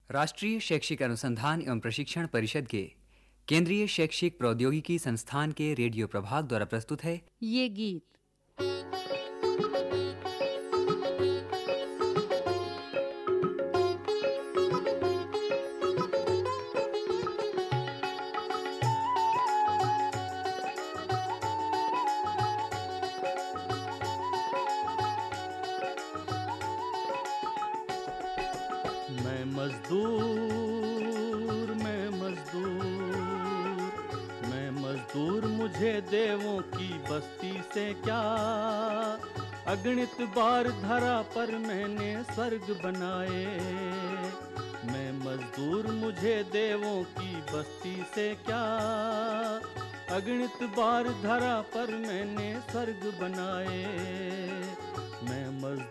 राष्ट्रीय शैक्षिक अनुसंधान एवं प्रशिक्षण परिषद के केंद्रीय शैक्षिक प्रौद्योगिकी संस्थान के रेडियो प्रभाग द्वारा प्रस्तुत है ये गीत। मैं मजदूर मुझे देवों की बस्ती से क्या, अगणित बार धरा पर मैंने स्वर्ग बनाए। मैं मजदूर मुझे देवों की बस्ती से क्या, अगणित बार धरा पर मैंने स्वर्ग बनाए। मैं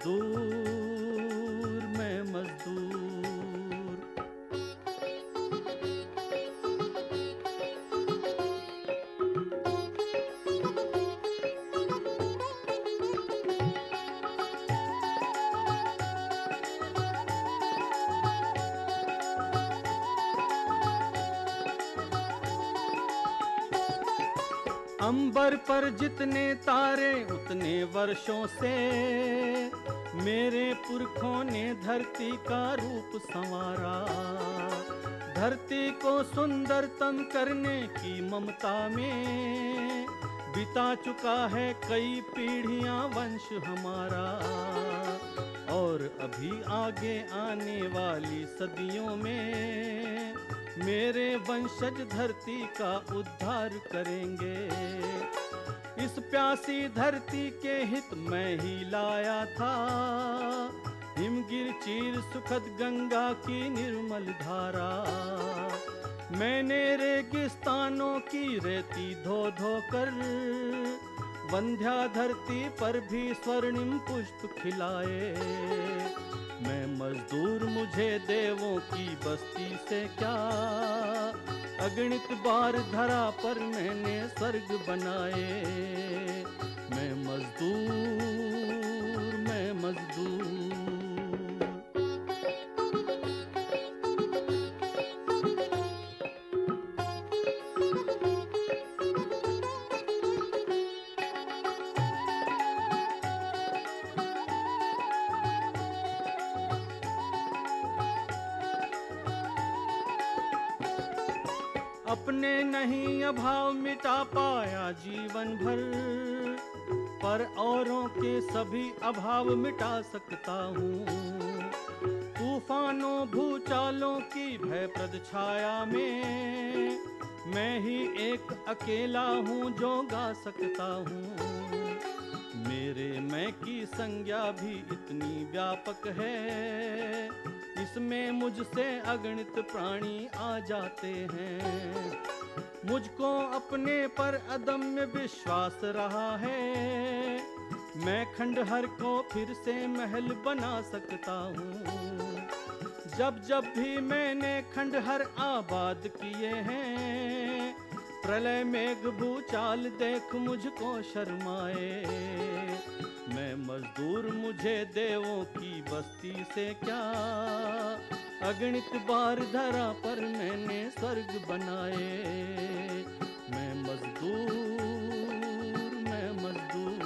मजदूर, मैं मजदूर। अंबर पर जितने तारे उतने वर्षों से मेरे पुरखों ने धरती का रूप संवारा। धरती को सुंदरतम करने की ममता में बिता चुका है कई पीढ़ियां वंश हमारा। और अभी आगे आने वाली सदियों में मेरे वंशज धरती का उद्धार करेंगे। इस प्यासी धरती के हित मैं ही लाया था हिमगिर चीर सुखद गंगा की निर्मल धारा। मैंने रेगिस्तानों की रेती धो धो कर वंध्या धरती पर भी स्वर्णिम पुष्प खिलाए। मैं मजदूर मुझे देवों की बस्ती से क्या, अगणित बार धरा पर मैंने स्वर्ग बनाए। मैं मजदूर, मैं मजदूर। अपने नहीं अभाव मिटा पाया जीवन भर, पर औरों के सभी अभाव मिटा सकता हूँ। तूफानों भूचालों की भयप्रद छाया में मैं ही एक अकेला हूँ जो गा सकता हूँ। मेरे मैं की संज्ञा भी इतनी व्यापक है, इसमें मुझसे अगणित प्राणी आ जाते हैं। मुझको अपने पर अदम्य विश्वास रहा है, मैं खंडहर को फिर से महल बना सकता हूँ। जब जब भी मैंने खंडहर आबाद किए हैं, प्रलय मेघ भूचाल देख मुझको शर्माए। मैं मजदूर मुझे देवों की बस्ती से क्या, अगणित बार धरा पर मैंने स्वर्ग बनाए। मैं मजदूर, मैं मजदूर।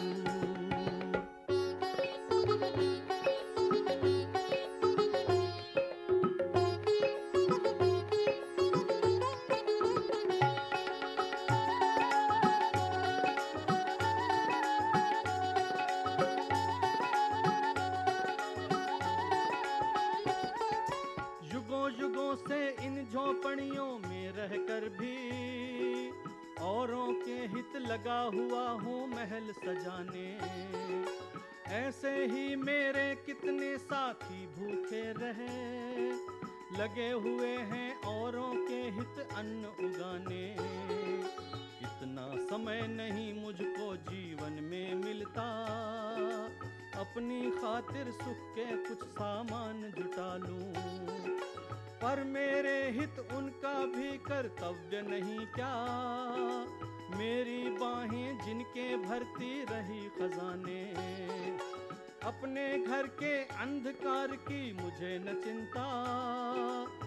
युगों से इन झोपड़ियों में रहकर भी औरों के हित लगा हुआ हूँ महल सजाने। ऐसे ही मेरे कितने साथी भूखे रहे, लगे हुए हैं औरों के हित अन्न उगाने। इतना समय नहीं मुझको जीवन में मिलता, अपनी खातिर सुख के कुछ सामान जुटा लूं। पर मेरे हित उनका भी कर्तव्य नहीं क्या, मेरी बाहें जिनके भरती रही खजाने। अपने घर के अंधकार की मुझे न चिंता,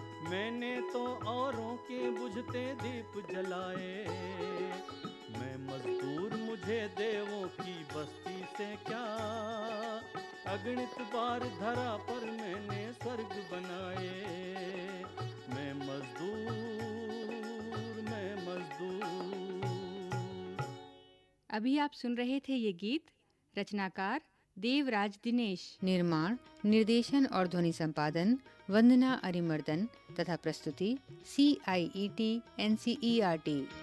जलाए। मैं मजदूर, मुझे देवों की बस्ती से क्या, अगणित बार धरा पर मैंने स्वर्ग बनाए। मैं मजदूर, मैं मजदूर। अभी आप सुन रहे थे ये गीत। रचनाकार देवराज दिनेश। निर्माण, निर्देशन और ध्वनि संपादन वंदना अरिमर्दन तथा प्रस्तुति CIET NCERT।